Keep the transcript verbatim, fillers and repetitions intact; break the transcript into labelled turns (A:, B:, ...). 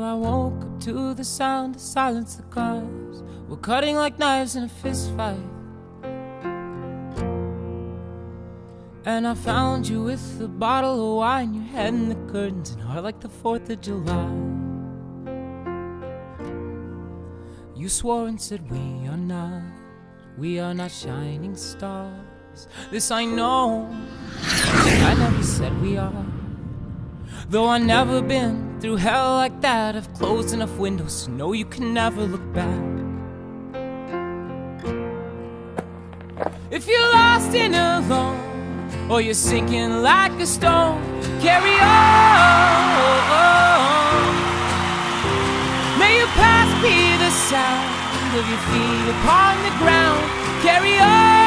A: I woke up to the sound to silence the cars. We're cutting like knives in a fist fight. And I found you with a bottle of wine, your head in the curtains and heart like the fourth of July. You swore and said we are not, we are not shining stars. This I know, I never said we are. Though I've never been through hell like that, I've closed enough windows to know you can never look back. If you're lost and alone, or you're sinking like a stone, carry on. May your past be the sound of your feet upon the ground. Carry on.